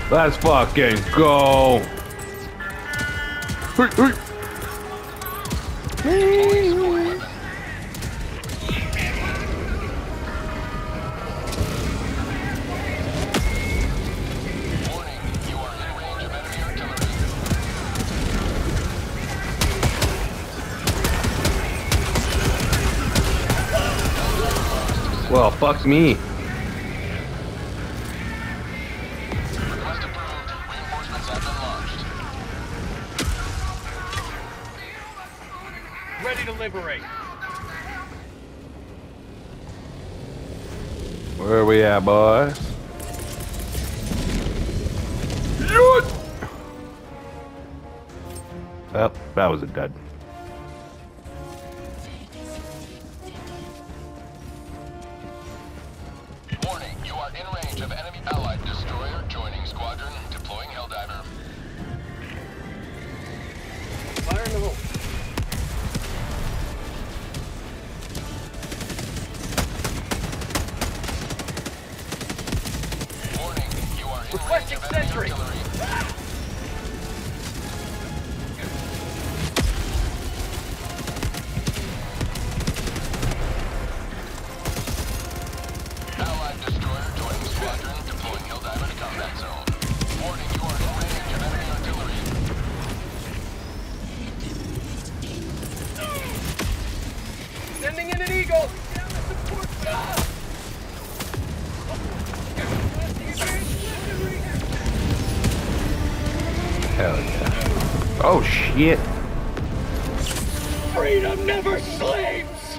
Let's fucking go. Well, fuck me. Request approved. Reinforcements have been launched. Ready to liberate. Where are we at, boys? Well, that was a dud. Warning, you are in range of enemy allied destroyer joining squadron, deploying Helldiver. Fire in the hole. Warning, you are in Requesting range of enemy sentry. artillery. Allied destroyer joining squadron, deploying Helldiver to combat zone. Warning, you are in range of enemy artillery. Sending in an eagle. Hell yeah. Oh shit. Freedom never sleeps.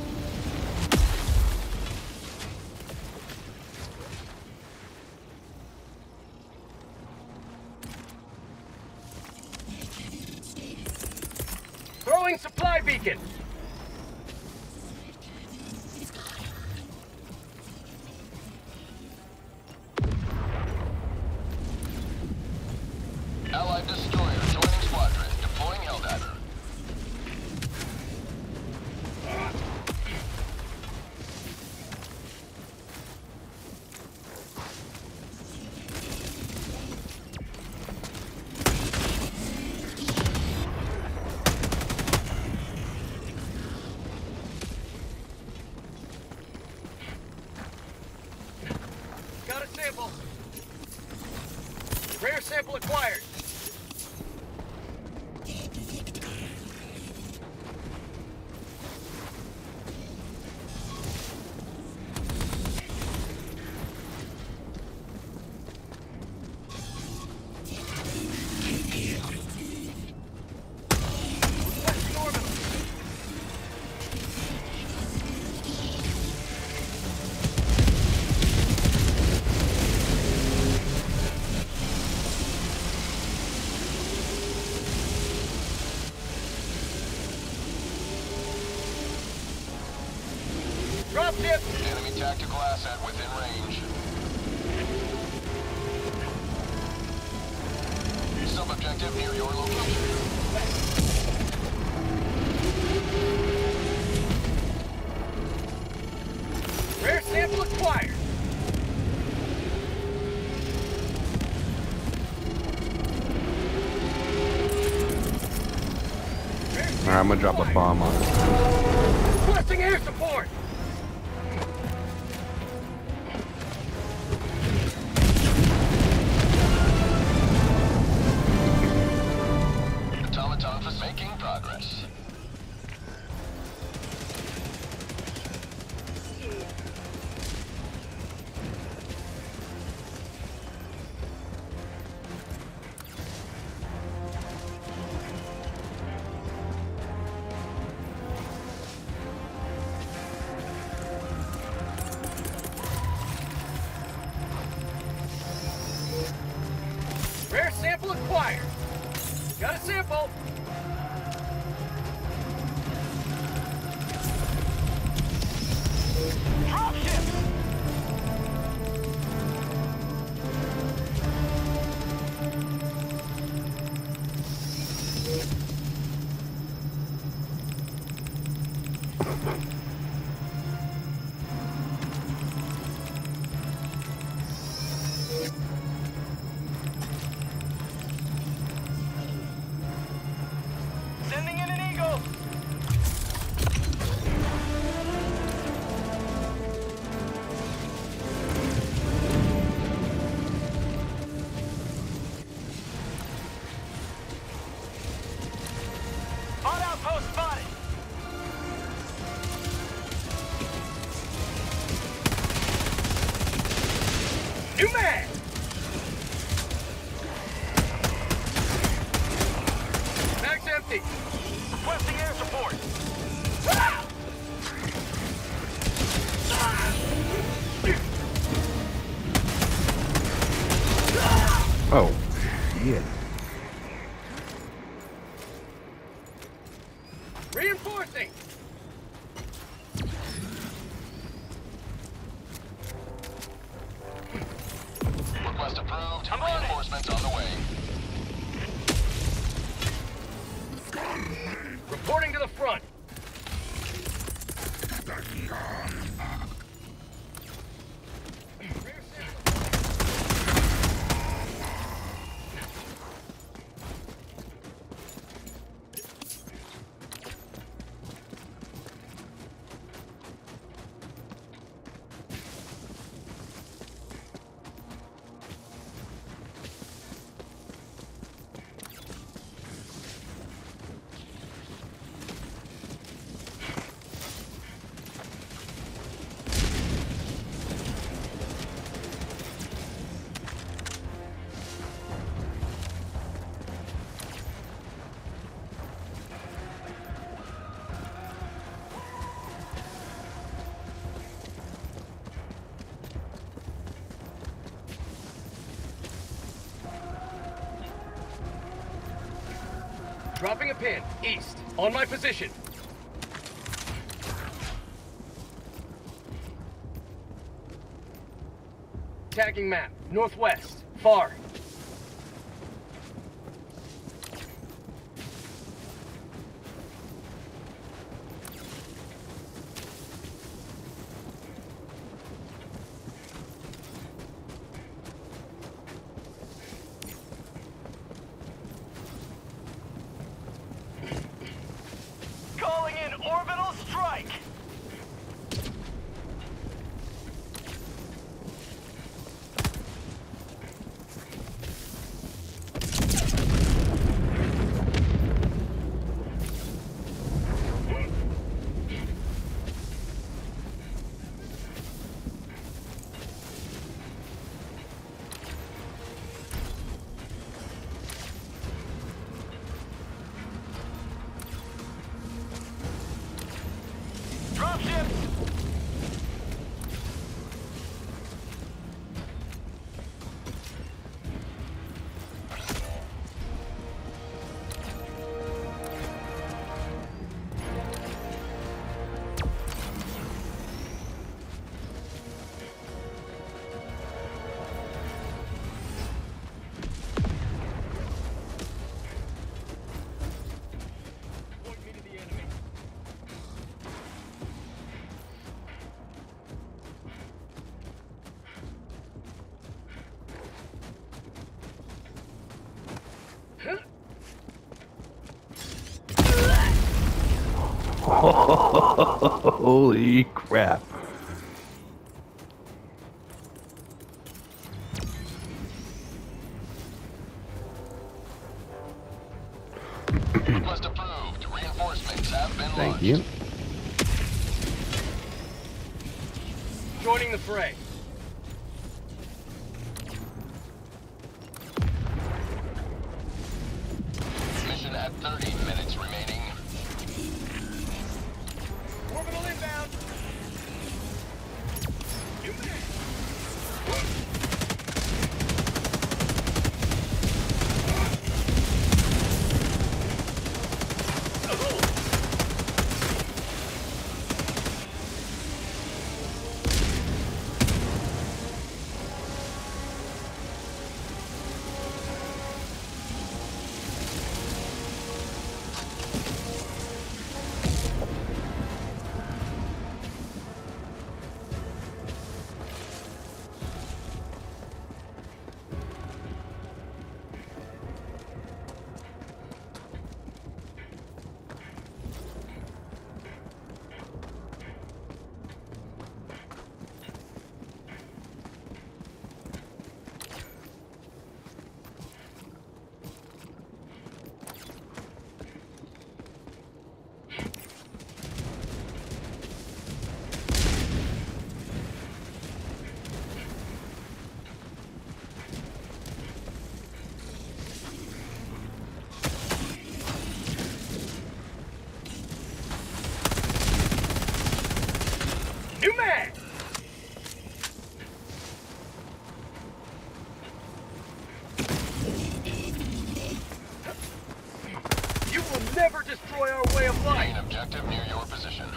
Throwing supply beacon. Allied destroyer joining squadron, deploying Helldiver. Got a sample. Rare sample acquired. Requesting orbital. Dropship. Enemy tactical asset within range. Sub-objective near your location. Rare sample acquired. Alright, I'm gonna drop a bomb on it. Requesting air support. Automaton for making progress. New mag! Mag's empty. Requesting air support. Oh, shit. Reinforcing. Request approved. Reinforcements on the way. Reporting to the front. Dropping a pin, east, on my position. Tagging map, northwest, far. Calling in orbital strike! Dropship! Point me to the enemy. Holy crap. Request approved. Reinforcements have been Thank launched. you. Joining the fray. Mission at 30 minutes remaining. Orbital inbound. New mag. New mag! You will never destroy our way of life! Main objective near your position.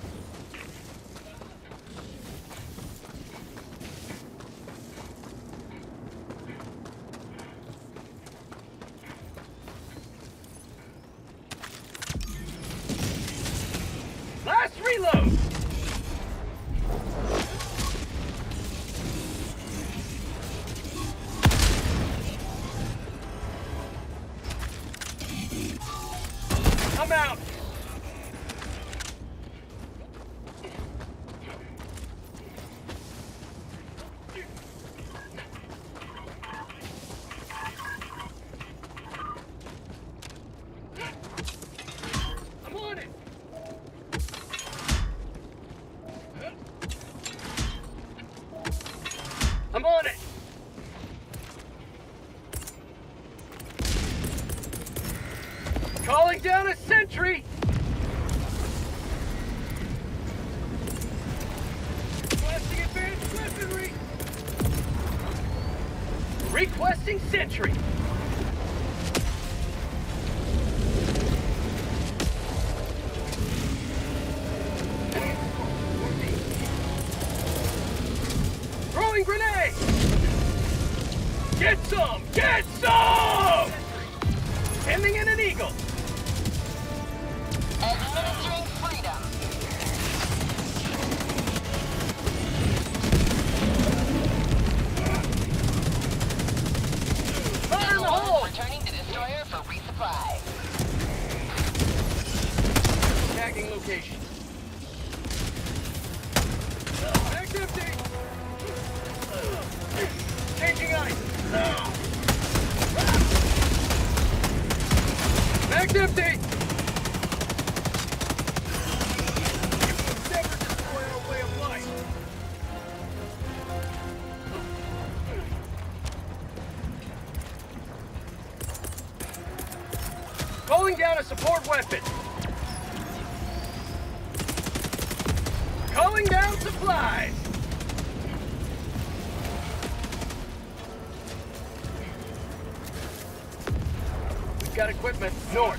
Last reload! I'm out! I'm on it! I'm on it! Calling down a sentry! Requesting advanced weaponry! Requesting sentry! Throwing grenade! Get some! Get some! Sending in an eagle! Administering freedom. Fire in the hole! Returning to destroyer for resupply. Tagging location. Mag's empty! Changing ice! Mag's empty! You will never destroy our way of life! Calling down a support weapon! Calling down supplies! We've got equipment north.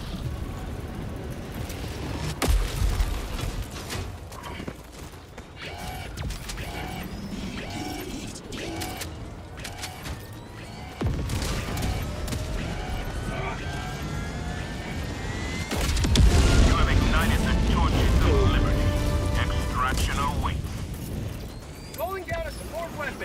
You have ignited the torches of liberty. Extraction awaits. Calling down a support weapon.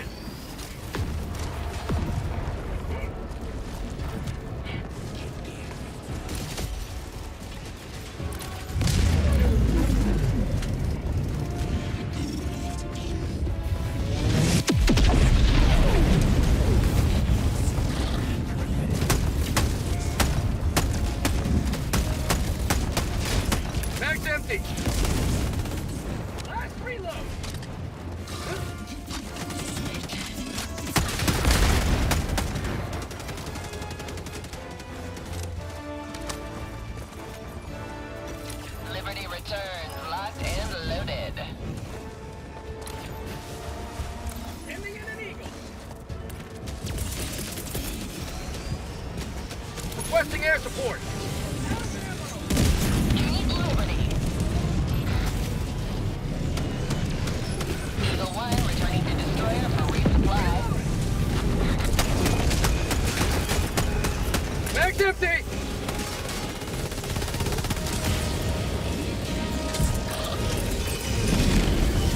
Mag's empty. Last reload. Liberty returns, locked and loaded. Sending in an eagle. Requesting air support. Gaining liberty. Eagle 1 returning to destroyer for resupply. Mag's empty.